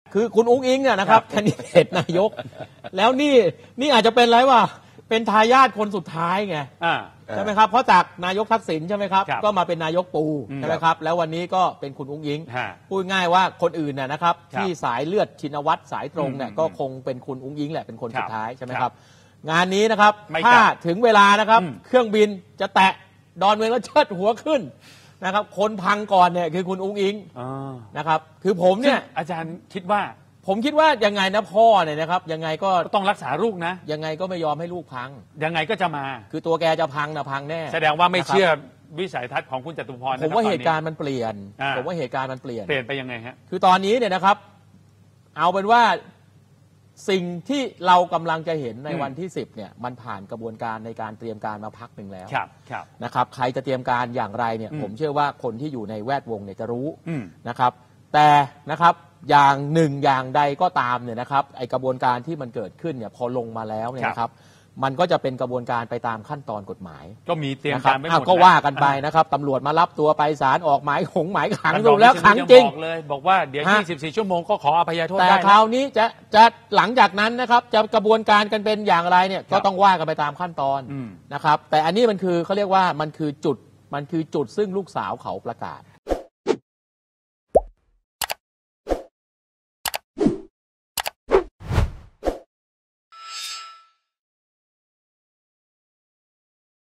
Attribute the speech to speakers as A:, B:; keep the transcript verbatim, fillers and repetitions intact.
A: คือคุณอุ้งอิงเนี่ยนะครับแคนดิเดตนายกแล้วนี่นี่อาจจะเป็นอะไรวะเป็นทายาทคนสุดท้ายไงใช่ไหมครับเพราะจากนายกทักษิณใช่ไหมครับก็มาเป็นนายกปูใช่ไหมครับแล้ววันนี้ก็เป็นคุณอุ้งอิงพูดง่ายว่าคนอื่นน่ะนะครับที่สายเลือดชินวัตรสายตรงเนี่ยก็คงเป็นคุณอุ้งอิงแหละเป็นคนสุดท้ายใช่ไหมครับงานนี้นะครับถ้าถึงเวลานะครับเครื่องบินจะแตะดอนเมืองแล้วเชิดหัวขึ้นนะครับคนพังก่อนเนี่ยคือคุณอุ้งอิงนะครับคือผมเนี่ย
B: อาจารย์คิดว่า
A: ผมคิดว่ายังไงนะพ่อเนี่ยนะครับยังไงก็
B: ต้องรักษาลูกนะ
A: ยังไงก็ไม่ยอมให้ลูกพัง
B: ยังไงก็จะมา
A: คือตัวแกจะพังนะพังแน่
B: แสดงว่าไม่เชื่อวิสัยทัศน์ของคุณจตุพร
A: ผมว่าเหตุการณ์มันเปลี่ยนผมว่าเหตุการณ์มันเปลี่ยน
B: เปลี่ยนไปยังไงฮะ
A: คือตอนนี้เนี่ยนะครับเอาเป็นว่าสิ่งที่เรากำลังจะเห็นในวันที่สิบเนี่ยมันผ่านกระบวนการในการเตรียมการมาพักหนึ่งแล้วนะครับใครจะเตรียมการอย่างไรเนี่ยผมเชื่อว่าคนที่อยู่ในแวดวงเนี่ยจะรู้นะครับแต่นะครับอย่างหนึ่งอย่างใดก็ตามเนี่ยนะครับไอกระบวนการที่มันเกิดขึ้นเนี่ยพอลงมาแล้วเนี่ยนะครับมันก็จะเป็นกระบวนการไปตามขั้นตอนกฎหมาย
B: ก็มีเตรียมการไม่หมด
A: ก็ว่ากันไปนะครับตำรวจมารับตัวไปศาลออกหมายหงหมายขังดูแล้วขังจริง
B: บอกเลยบอกว่าเดี๋ยวยี่สิบสี่ชั่วโมงก็ขออภัยโทษได้
A: แต่คราวนี้จะจะหลังจากนั้นนะครับจะกระบวนการกันเป็นอย่างไรเนี่ยก็ต้องว่ากันไปตามขั้นตอนนะครับแต่อันนี้มันคือเขาเรียกว่ามันคือจุดมันคือจุดซึ่งลูกสาวเขาประกาศ